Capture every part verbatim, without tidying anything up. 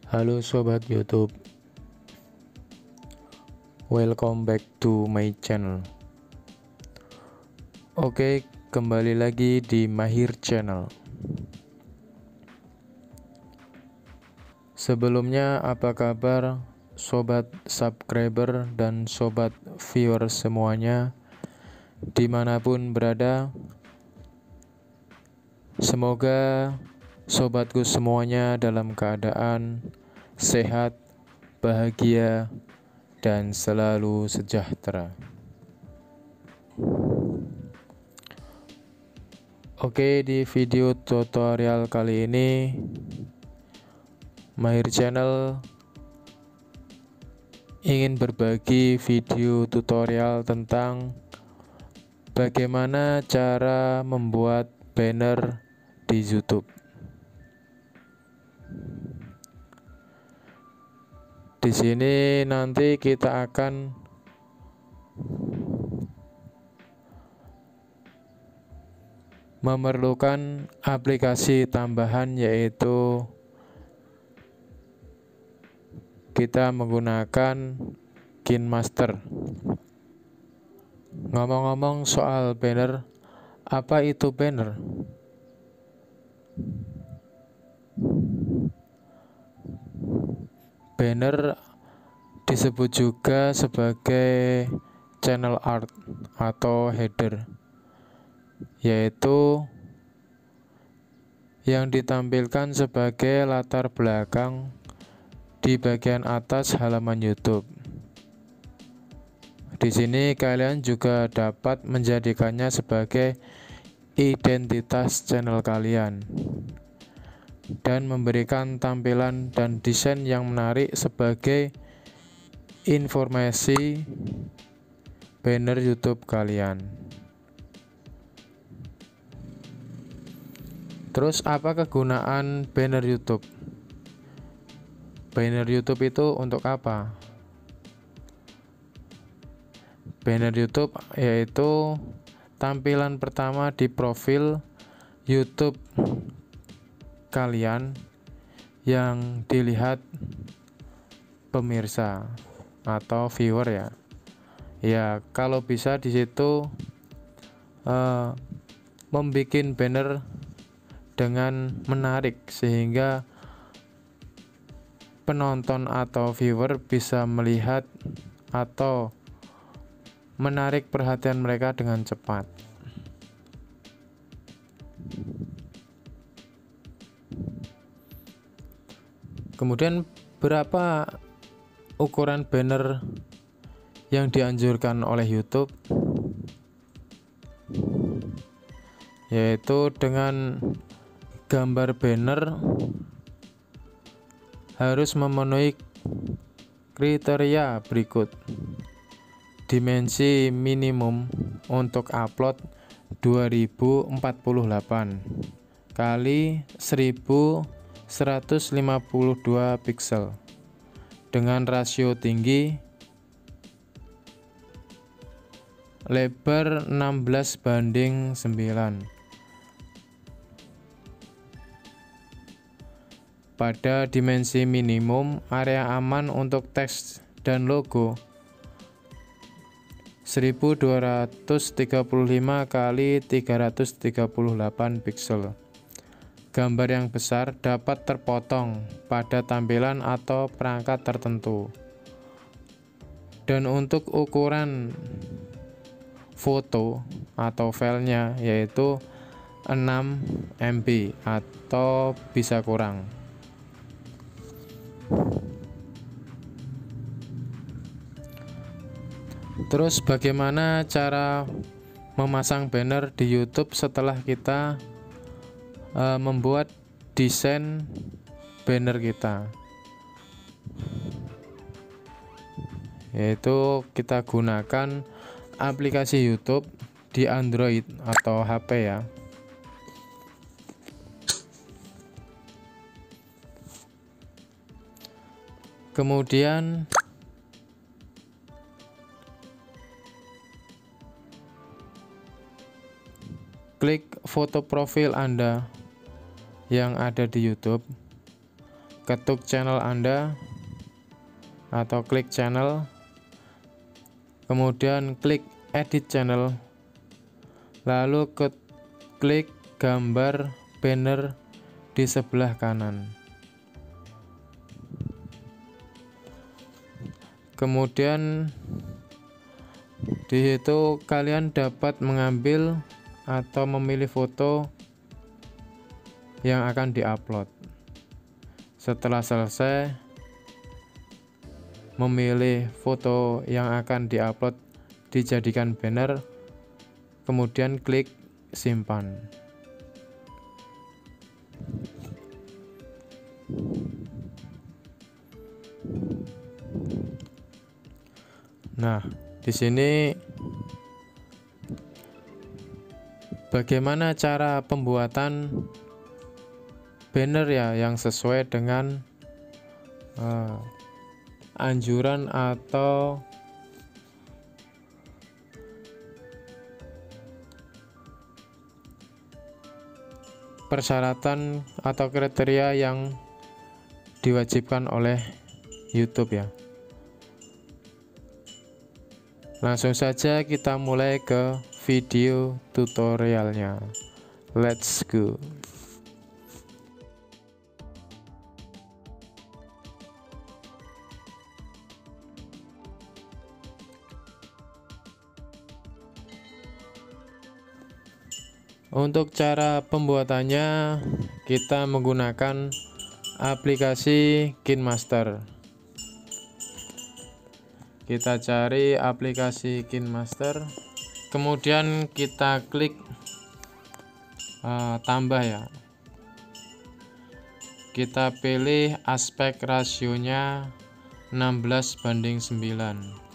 Halo sobat YouTube, welcome back to my channel. Oke, kembali lagi di Mahir Channel. Sebelumnya, apa kabar sobat subscriber dan sobat viewer semuanya dimanapun berada? Semoga sobatku semuanya dalam keadaan sehat, bahagia, dan selalu sejahtera. Oke, di video tutorial kali ini Mahir Channel ingin berbagi video tutorial tentang bagaimana cara membuat banner di YouTube. Di sini nanti kita akan memerlukan aplikasi tambahan, yaitu kita menggunakan KineMaster. Ngomong-ngomong soal banner, apa itu banner? Banner disebut juga sebagai channel art atau header, yaitu yang ditampilkan sebagai latar belakang di bagian atas halaman YouTube. Di sini kalian juga dapat menjadikannya sebagai identitas channel kalian dan memberikan tampilan dan desain yang menarik sebagai informasi banner YouTube kalian. Terus apa kegunaan banner YouTube? Banner YouTube itu untuk apa? Banner YouTube yaitu tampilan pertama di profil YouTube kalian yang dilihat pemirsa atau viewer ya. Ya, kalau bisa di situ uh, membuat banner dengan menarik sehingga penonton atau viewer bisa melihat atau menarik perhatian mereka dengan cepat. Kemudian berapa ukuran banner yang dianjurkan oleh YouTube? Yaitu dengan gambar banner harus memenuhi kriteria berikut. Dimensi minimum untuk upload dua ribu empat puluh delapan kali seribu seratus lima puluh dua pixel dengan rasio tinggi, lebar enam belas banding sembilan. Pada dimensi minimum, area aman untuk teks dan logo seribu dua ratus tiga puluh lima kali tiga ratus tiga puluh delapan pixel. Gambar yang besar dapat terpotong pada tampilan atau perangkat tertentu. Dan untuk ukuran foto atau filenya yaitu enam M B atau bisa kurang. Terus bagaimana cara memasang banner di YouTube setelah kita uh, membuat desain banner kita? Yaitu kita gunakan aplikasi YouTube di Android atau H P ya. Kemudian klik foto profil Anda yang ada di YouTube. ketuk channel Anda atau klik channel, kemudian klik edit channel, lalu ke klik gambar banner di sebelah kanan. Kemudian di situ kalian dapat mengambil atau memilih foto yang akan diupload. Setelah selesai memilih foto yang akan diupload dijadikan banner, kemudian klik simpan. Nah, di sini bagaimana cara pembuatan banner ya yang sesuai dengan uh, anjuran atau persyaratan atau kriteria yang diwajibkan oleh YouTube ya. Langsung saja kita mulai ke video tutorialnya. Let's go. Untuk cara pembuatannya, kita menggunakan aplikasi KineMaster. Kita cari aplikasi KineMaster, kemudian kita klik uh, tambah ya. Kita pilih aspek rasionya enam belas banding sembilan.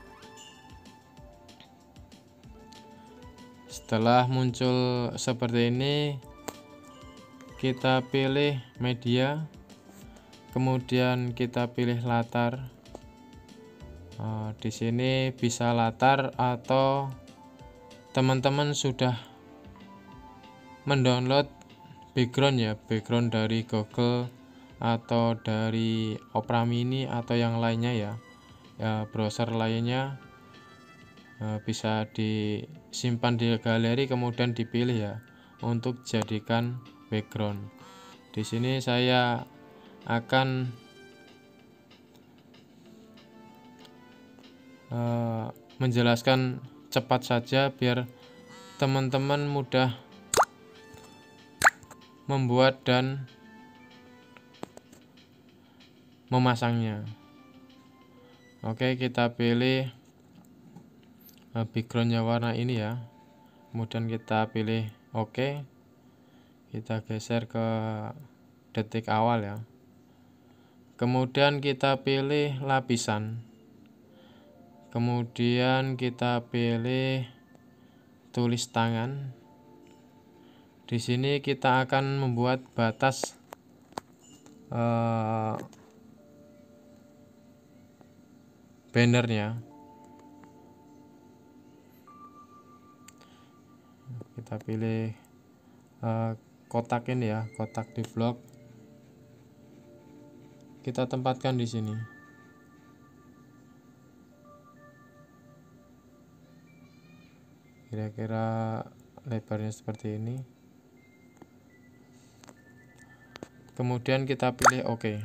Setelah muncul seperti ini, kita pilih media, kemudian kita pilih latar. Nah, di sini bisa latar atau teman-teman sudah mendownload background ya, background dari Google atau dari Opera Mini atau yang lainnya ya, ya browser lainnya. Nah, bisa disimpan di galeri kemudian dipilih ya untuk jadikan background. Di sini saya akan uh, menjelaskan cepat saja biar teman-teman mudah membuat dan memasangnya. Oke, kita pilih backgroundnya warna ini ya, kemudian kita pilih oke, kita geser ke detik awal ya, kemudian kita pilih lapisan, kemudian kita pilih tulis tangan. Di sini kita akan membuat batas uh, bannernya. Kita pilih uh, kotak ini ya, kotak di blok. Kita tempatkan di sini. Kira-kira lebarnya seperti ini. Kemudian kita pilih oke.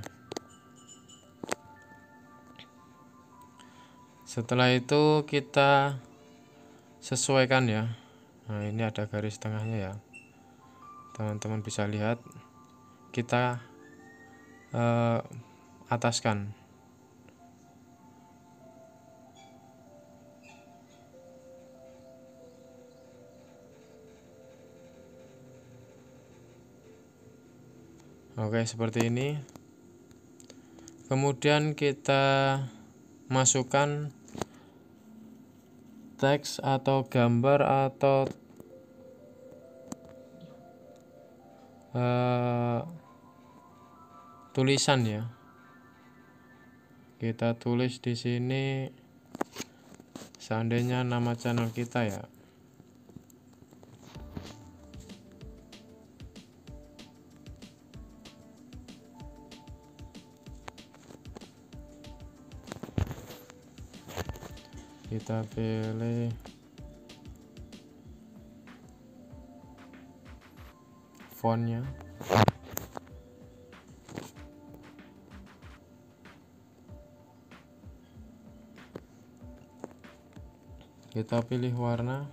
Setelah itu kita sesuaikan ya. Nah, ini ada garis tengahnya ya, teman-teman bisa lihat. Kita eh, ataskan. Oke, seperti ini. Kemudian kita masukkan teks atau gambar atau uh, tulisan ya. Kita tulis di sini seandainya nama channel kita ya. kita pilih fontnya. Kita pilih warna.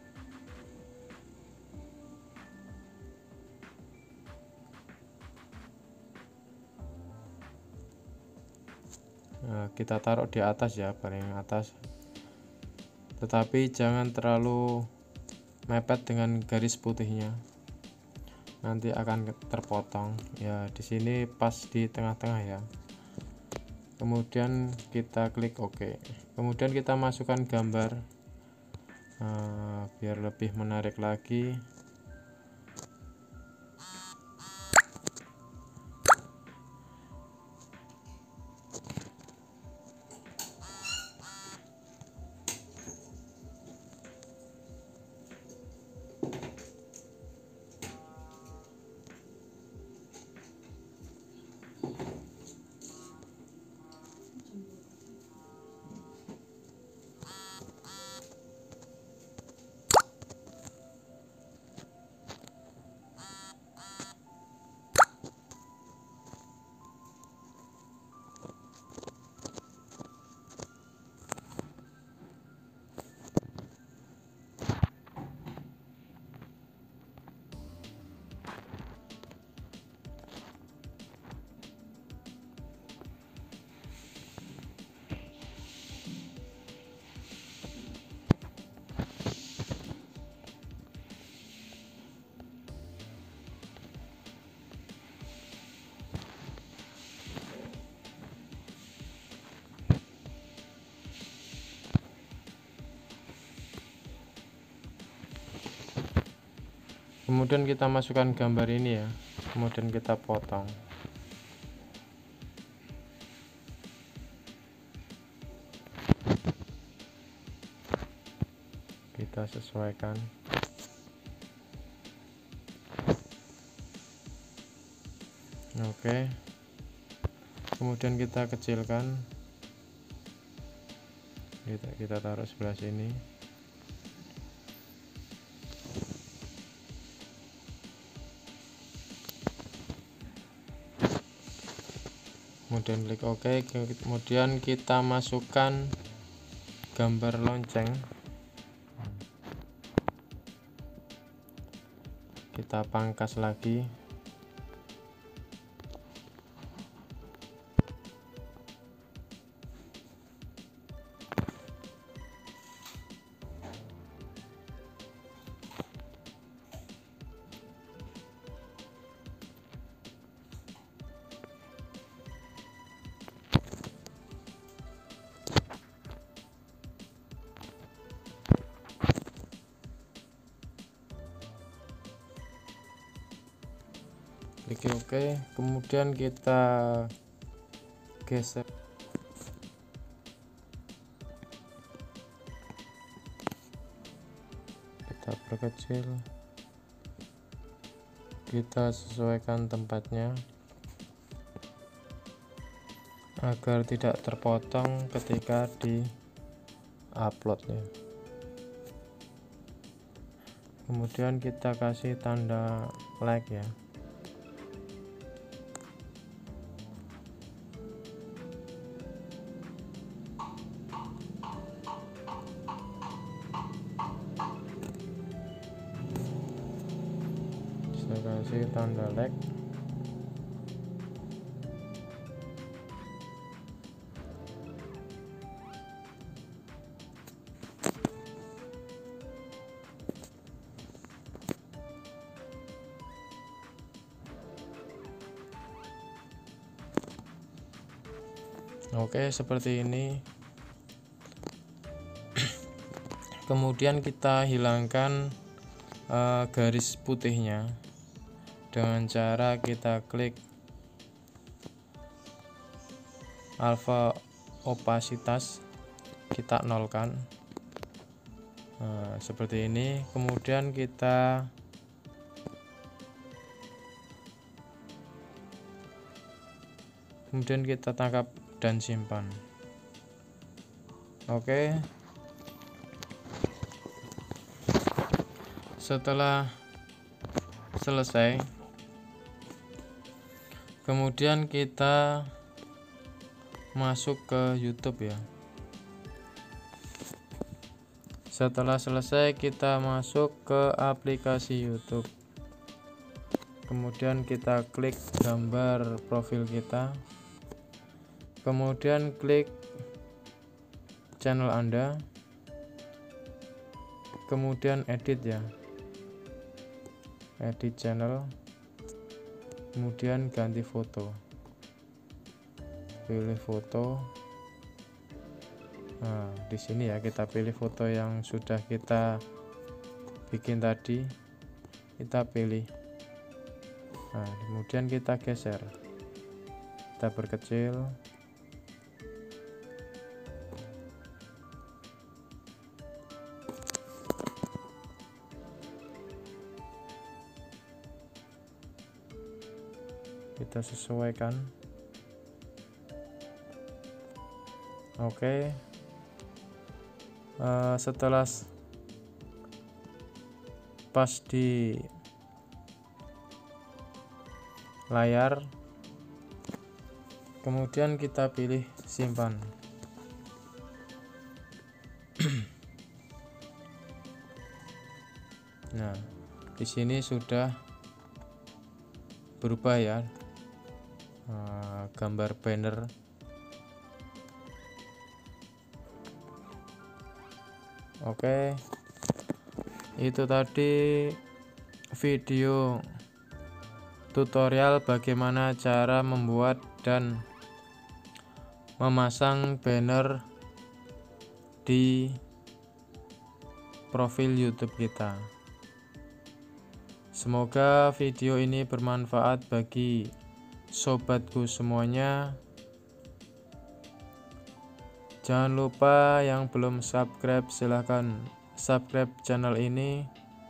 Nah, kita taruh di atas ya, paling atas. Tetapi jangan terlalu mepet dengan garis putihnya. Nanti akan terpotong. Ya, di sini pas di tengah-tengah ya. Kemudian kita klik OK. Kemudian kita masukkan gambar. Nah, biar lebih menarik lagi. Kemudian kita masukkan gambar ini ya. Kemudian kita potong. Kita sesuaikan. Oke. Kemudian kita kecilkan. Kita, kita taruh sebelah sini. Kemudian klik OK. Kemudian kita masukkan gambar lonceng. Kita pangkas lagi. Klik OK. Kemudian kita geser. Kita perkecil. Kita sesuaikan tempatnya agar tidak terpotong ketika di uploadnya. Kemudian kita kasih tanda like ya. Saya kasih tanda like. Oke, seperti ini. Kemudian kita hilangkan uh, garis putihnya dengan cara kita klik alpha opasitas, kita nolkan. Nah, seperti ini. Kemudian kita kemudian kita tangkap dan simpan. Oke, Setelah selesai, kemudian kita masuk ke YouTube ya. Setelah selesai, kita masuk ke aplikasi YouTube. Kemudian kita klik gambar profil kita. Kemudian klik channel Anda. Kemudian edit ya. Edit channel. Kemudian ganti foto. Pilih foto. Nah, di sini ya kita pilih foto yang sudah kita bikin tadi. Kita pilih. Nah, kemudian kita geser. Kita perkecil. Kita sesuaikan. Oke. Uh, setelah pas di layar, kemudian kita pilih simpan. Nah, di sini sudah berubah ya. Uh, gambar banner. Oke, itu tadi video tutorial bagaimana cara membuat dan memasang banner di profil YouTube kita. Semoga video ini bermanfaat bagi sobatku semuanya. Jangan lupa yang belum subscribe, silahkan subscribe channel ini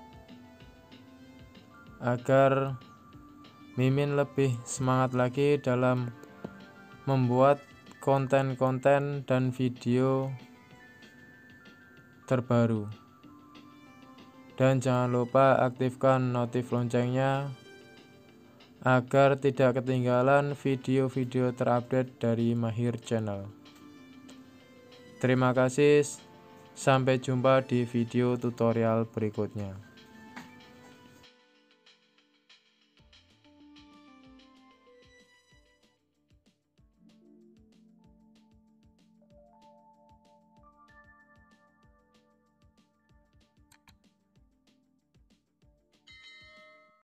agar Mimin lebih semangat lagi dalam membuat konten-konten dan video terbaru. Dan jangan lupa aktifkan notif loncengnya agar tidak ketinggalan video-video terupdate dari Mahir Channel. Terima kasih, sampai jumpa di video tutorial berikutnya.